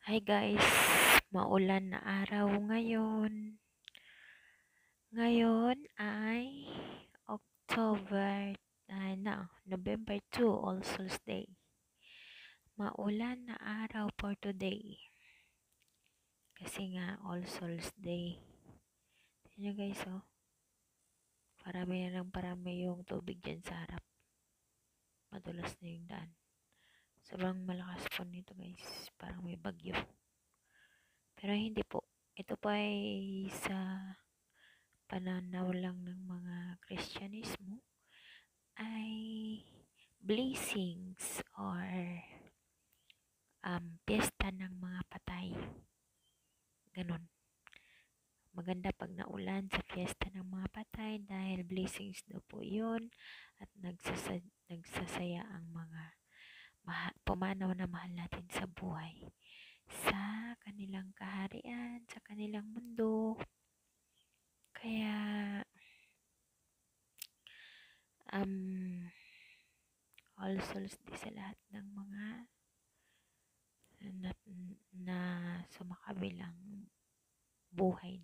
Hi guys, maulan na araw ngayon. Ngayon ay November 2, All Souls Day. Maulan na araw for today. Kasi nga All Souls Day. Tignan nyo guys, oh. Parami yung tubig dyan sa harap. Madulas na yung daan. Sobrang malakas po nito guys. Parang may bagyo. Pero hindi po. Ito po ay sa pananaw lang ng mga Kristyanismo ay blessings or piyesta ng mga patay. Ganon. Maganda pag naulan sa piyesta ng mga patay dahil blessings daw po yun at nagsasaya ang mga pumanaw na mahal natin sa buhay sa kanilang kaharian, sa kanilang mundo. Kaya All Souls Day sa lahat ng mga na sumakabilang buhay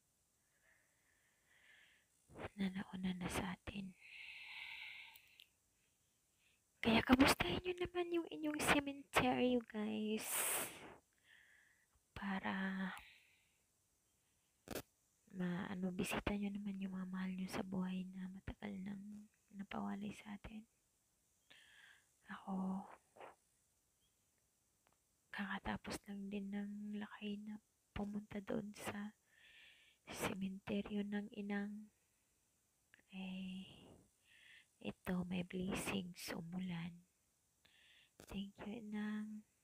na nauna na sa atin. Kaya kamustahin nyo naman yung inyong cemetery guys para bisita nyo naman yung mga mahal nyo sa buhay na matagal nang napawalay sa atin. Ako kakatapos lang din ng lakay na pumunta doon sa sementeryo ng inang. Ito may blessings, umulan. Thank you inang.